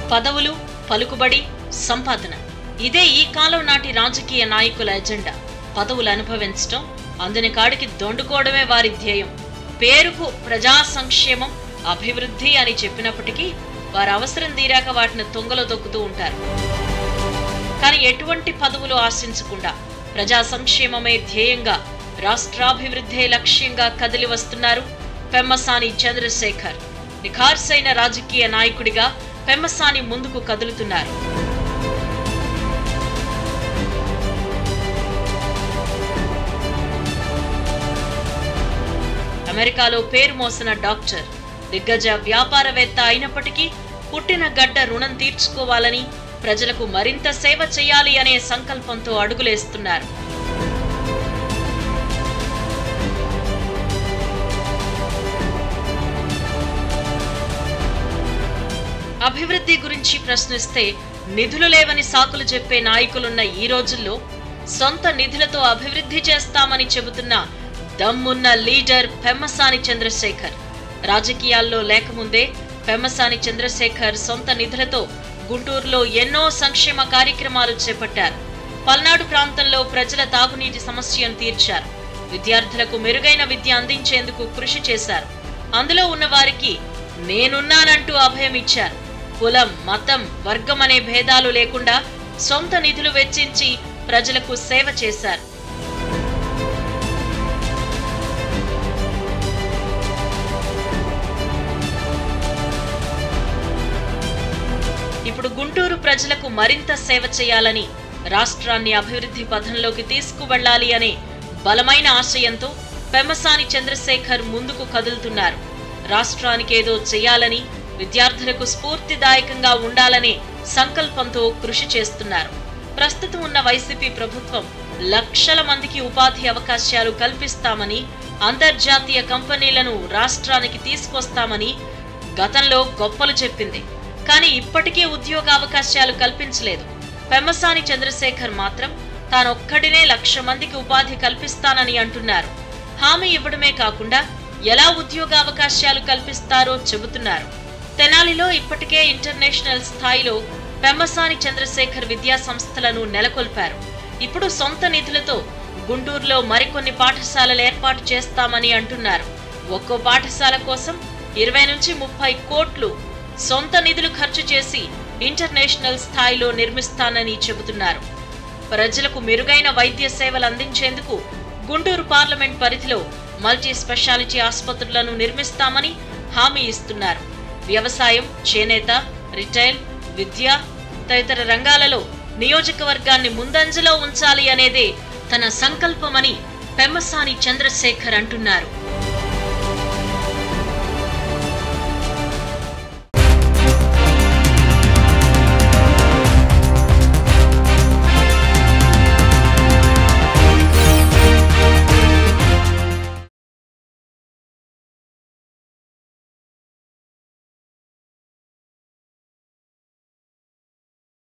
పదవులు, పలుకుబడి, సంపాదన ఇదే ఈ కాలం నాటి రాజకీయ నాయకుల ఎజెండా. పదవులు అనుభవించడం, అందని కాడికి దొండుకోవడమే వారి ధ్యేయం. పేరుకు ప్రజా సంక్షేమం, అభివృద్ధి అని చెప్పినప్పటికీ వారు అవసరం తీరాక వాటిని తొంగలో తొక్కుతూ ఉంటారు. కానీ ఎటువంటి పదవులు ఆశించకుండా ప్రజా సంక్షేమమే ధ్యేయంగా, రాష్ట్రాభివృద్ధే లక్ష్యంగా కదిలి వస్తున్నారు పెమ్మసాని చంద్రశేఖర్. నిఖార్సైన రాజకీయ నాయకుడిగా పెమ్మసాని ముందుకు కదులుతున్నారు. అమెరికాలో పేరు మోసిన డాక్టర్, దిగ్గజ వ్యాపారవేత్త అయినప్పటికీ పుట్టిన గడ్డ రుణం తీర్చుకోవాలని, ప్రజలకు మరింత సేవ చేయాలి అనే సంకల్పంతో అడుగులేస్తున్నారు. అభివృద్ధి గురించి ప్రశ్నిస్తే నిధులు లేవని సాకులు చెప్పే నాయకులున్న ఈ రోజుల్లో సొంత నిధులతో అభివృద్ధి చేస్తామని చెబుతున్న దమ్మున్న లీడర్ పెమ్మసాని చంద్రశేఖర్. రాజకీయాల్లో లేకముందే పెమ్మసాని చంద్రశేఖర్ సొంత నిధులతో గుంటూరులో ఎన్నో సంక్షేమ కార్యక్రమాలు చేపట్టారు. పల్నాడు ప్రాంతంలో ప్రజల తాగునీటి సమస్యను తీర్చారు. విద్యార్థులకు మెరుగైన విద్య అందించేందుకు కృషి చేశారు. అందులో ఉన్న వారికి నేనున్నానంటూ అభయం ఇచ్చారు. కులం, మతం, వర్గం అనే భేదాలు లేకుండా సొంత నిధులు వెచ్చించి ప్రజలకు సేవ చేశారు. ఇప్పుడు గుంటూరు ప్రజలకు మరింత సేవ చేయాలని, రాష్ట్రాన్ని అభివృద్ధి పథంలోకి తీసుకువెళ్లాలి అనే బలమైన ఆశయంతో పెమ్మసాని చంద్రశేఖర్ ముందుకు కదులుతున్నారు. రాష్ట్రానికి ఏదో చేయాలని, విద్యార్థులకు స్ఫూర్తిదాయకంగా ఉండాలనే సంకల్పంతో కృషి చేస్తున్నారు. ప్రస్తుతం ఉన్న వైసీపీ ప్రభుత్వం లక్షల మందికి ఉపాధి అవకాశాలు కల్పిస్తామని, అంతర్జాతీయ కంపెనీలను రాష్ట్రానికి తీసుకొస్తామని గతంలో గొప్పలు చెప్పింది. కానీ ఇప్పటికీ ఉద్యోగ అవకాశాలు కల్పించలేదు. పెమ్మసాని చంద్రశేఖర్ మాత్రం తానొక్కడినే 1,00,000 మందికి ఉపాధి కల్పిస్తానని అంటున్నారు. హామీ ఇవ్వడమే కాకుండా ఎలా ఉద్యోగ అవకాశాలు కల్పిస్తారో చెబుతున్నారు. తెనాలిలో ఇప్పటికే ఇంటర్నేషనల్ స్థాయిలో పెమ్మసాని చంద్రశేఖర్ విద్యా సంస్థలను నెలకొల్పారు. ఇప్పుడు సొంత నిధులతో గుంటూరులో మరికొన్ని పాఠశాలలు ఏర్పాటు చేస్తామని అంటున్నారు. ఒక్కో పాఠశాల కోసం 20 నుంచి 30 కోట్లు సొంత నిధులు ఖర్చు చేసి ఇంటర్నేషనల్ స్థాయిలో నిర్మిస్తానని చెబుతున్నారు. ప్రజలకు మెరుగైన వైద్య సేవలు అందించేందుకు గుంటూరు పార్లమెంట్ పరిధిలో మల్టీ స్పెషాలిటీ ఆసుపత్రులను నిర్మిస్తామని హామీ ఇస్తున్నారు. వ్యవసాయం, చేనేత, రిటైల్, విద్య తదితర రంగాలలో నియోజకవర్గాన్ని ముందంజలో ఉంచాలి అనేదే తన సంకల్పమని పెమ్మసాని చంద్రశేఖర్ అంటున్నారు.